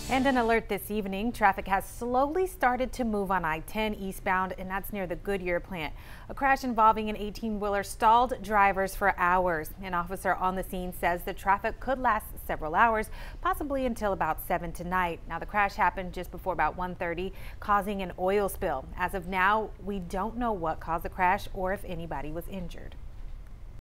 And an alert this evening, traffic has slowly started to move on I-10 eastbound, and that's near the Goodyear plant. A crash involving an 18-wheeler stalled drivers for hours. An officer on the scene says the traffic could last several hours, possibly until about 7 tonight. Now, the crash happened just before about 1:30, causing an oil spill. As of now, we don't know what caused the crash or if anybody was injured.